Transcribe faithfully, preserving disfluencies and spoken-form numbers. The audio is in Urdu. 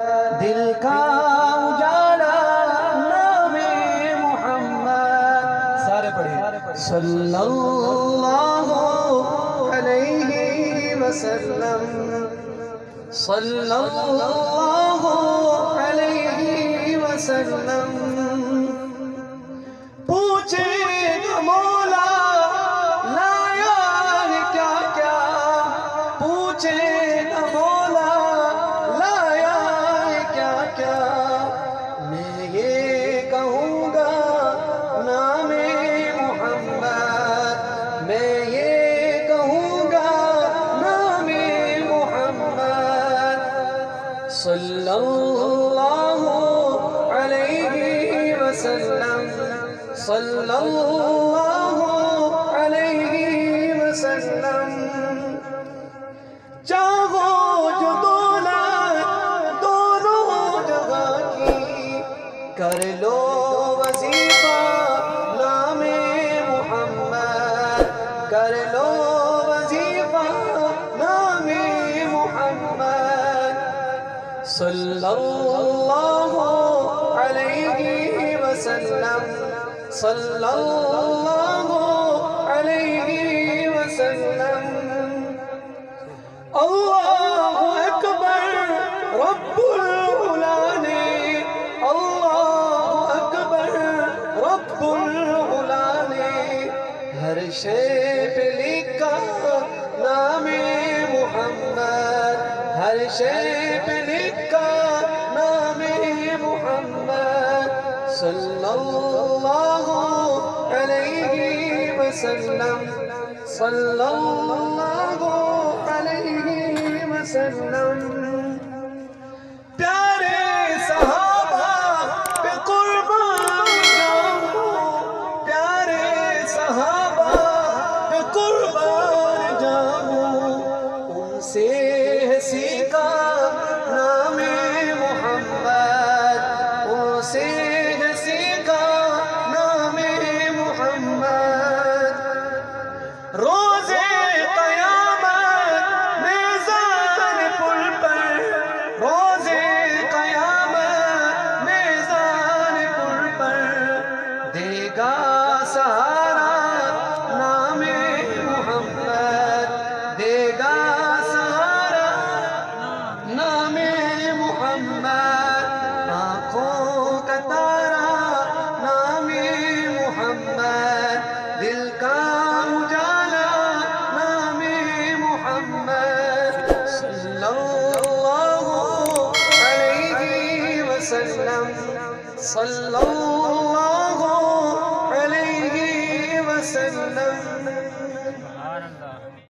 دل کا اجالا نام محمد، سارے پڑھیں صلی اللہ علیہ وسلم، صلی اللہ علیہ وسلم۔ پوچھے گا مولا لایا ہے کیا کیا، پوچھے گا مولا لایا ہے کیا کیا، میں یہ کہوں گا نام محمد، میں یہ کہوں گا نام محمد، صلی اللہ علیہ وسلم، صلی اللہ علیہ وسلم۔ چاہو جو دولت دونوں جگہ کی، کر لو وظیفہ نام محمد، کر لو وظیفہ نام محمد، صلی اللہ علیہ وسلم، صلی اللہ علیہ وسلم۔ اللہ اکبر رب العلا نے، اللہ اکبر رب العلا نے ہر شے پہ لکھا نام محمد، ہر شے پہ لکھا نام محمد، صلی اللہ علیہ وسلم، صلی اللہ علیہ وسلم۔ پیارے صحابہ پہ قربان جاؤں، پیارے صحابہ پہ قربان جاؤں، ان سے سیکھا نام محمد، ان سے سیکھا نام محمد۔ روزے قیامت میزان پل پر، روزے قیامت میزان پل پر دے گا سہارا نام محمد، دے گا سہارا نام محمد، آنکھوں کا تارا نام محمد، دل کا اجالا نام محمد، صلی اللہ علیہ وسلم، صلی اللہ علیہ وسلم۔